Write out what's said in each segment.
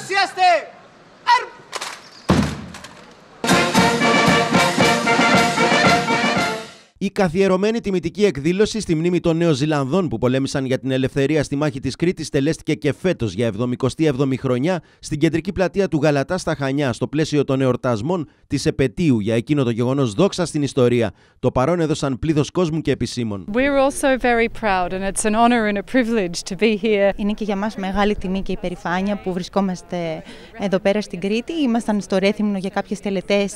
este! Η καθιερωμένη τιμητική εκδήλωση στη μνήμη των Νέων Ζηλανδών που πολέμησαν για την ελευθερία στη μάχη της Κρήτης τελέστηκε και φέτος για 77η χρονιά στην κεντρική πλατεία του Γαλατά στα Χανιά, στο πλαίσιο των εορτασμών της επετείου για εκείνο το γεγονός δόξα στην ιστορία. Το παρόν έδωσαν πλήθος κόσμου και επισήμων. Είναι και για μας μεγάλη τιμή και υπερηφάνεια που βρισκόμαστε εδώ πέρα στην Κρήτη. Ήμασταν στο Ρέθυμνο για κάποιες τελετές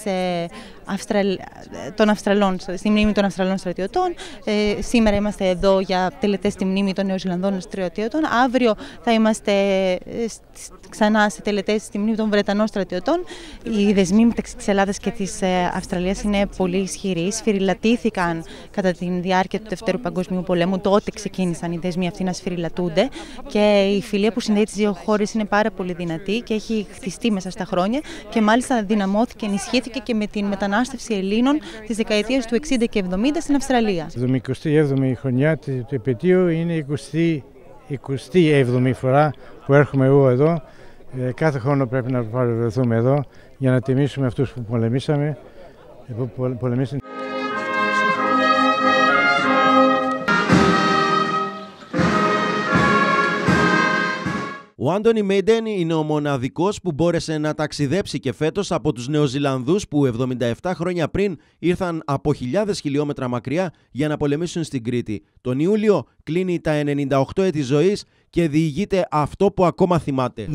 των Αυστραλών, στη μνήμη των Αυστραλών στρατιωτών. Σήμερα είμαστε εδώ για τελετές στη μνήμη των Νεοζηλανδών στρατιωτών. Αύριο θα είμαστε ξανά σε τελετές στη μνήμη των Βρετανών στρατιωτών. Οι δεσμοί μεταξύ της Ελλάδας και της Αυστραλίας είναι πολύ ισχυροί. Σφυριλατήθηκαν κατά τη διάρκεια του Δευτέρου Παγκοσμίου Πολέμου. Τότε ξεκίνησαν οι δεσμοί αυτοί να σφυριλατούνται. Και η φιλία που συνδέει τις δύο χώρες είναι πάρα πολύ δυνατή και έχει χτιστεί μέσα στα χρόνια. Και μάλιστα δυναμώθηκε, ενισχύθηκε και με την μετανάστευση Ελλήνων της δεκαετίας του 60 και 70 στην Αυστραλία. Η 27η χρονιά του επετείου είναι η 27η φορά που έρχομαι εγώ εδώ. Κάθε χρόνο πρέπει να παρευρεθούμε εδώ για να τιμήσουμε αυτούς που πολεμήσαμε. Ο Άντονι Μέιντεν είναι ο μοναδικός που μπόρεσε να ταξιδέψει και φέτος από τους Νεοζηλανδούς που 77 χρόνια πριν ήρθαν από χιλιάδες χιλιόμετρα μακριά για να πολεμήσουν στην Κρήτη. Τον Ιούλιο κλείνει τα 98 έτη ζωής και διηγείται αυτό που ακόμα θυμάται.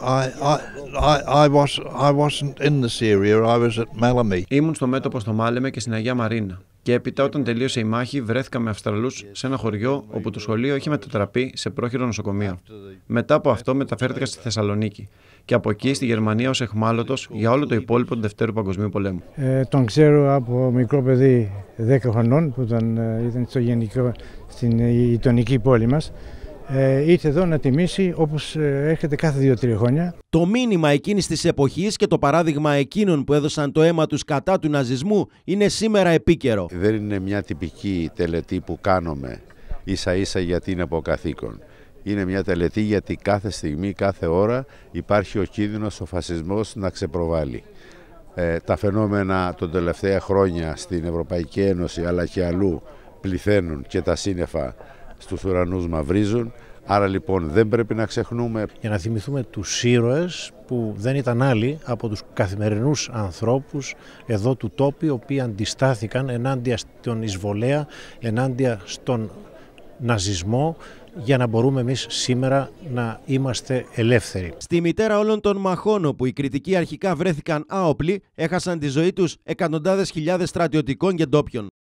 Ήμουν στο μέτωπο στο Μάλεμε και στην Αγία Μαρίνα. Και έπειτα, όταν τελείωσε η μάχη, βρέθηκα με Αυστραλούς σε ένα χωριό όπου το σχολείο είχε μετατραπεί σε πρόχειρο νοσοκομείο. Μετά από αυτό, μεταφέρθηκα στη Θεσσαλονίκη και από εκεί στη Γερμανία ως εχμάλωτος για όλο το υπόλοιπο του Δευτέρου Παγκοσμίου Πολέμου. Τον ξέρω από μικρό παιδί 10 χρονών που ήταν στην γειτονική πόλη μας. Ήρθε εδώ να τιμήσει όπως έρχεται κάθε 2-3 χρόνια. Το μήνυμα εκείνης της εποχής και το παράδειγμα εκείνων που έδωσαν το αίμα τους κατά του ναζισμού είναι σήμερα επίκαιρο. Δεν είναι μια τυπική τελετή που κάνουμε ίσα ίσα γιατί είναι από καθήκον. Είναι μια τελετή γιατί κάθε στιγμή, κάθε ώρα υπάρχει ο κίνδυνος ο φασισμός να ξεπροβάλλει. Τα φαινόμενα των τελευταία χρόνια στην Ευρωπαϊκή Ένωση αλλά και αλλού πληθαίνουν και τα σύννεφα στους ουρανούς μαυρίζουν, άρα λοιπόν δεν πρέπει να ξεχνούμε. Για να θυμηθούμε τους ήρωες που δεν ήταν άλλοι από τους καθημερινούς ανθρώπους εδώ του τόπου, οι οποίοι αντιστάθηκαν ενάντια στον εισβολέα, ενάντια στον ναζισμό, για να μπορούμε εμείς σήμερα να είμαστε ελεύθεροι. Στη μητέρα όλων των μαχών, όπου οι κριτικοί αρχικά βρέθηκαν άοπλοι, έχασαν τη ζωή τους εκατοντάδες χιλιάδες στρατιωτικών και ντόπιων.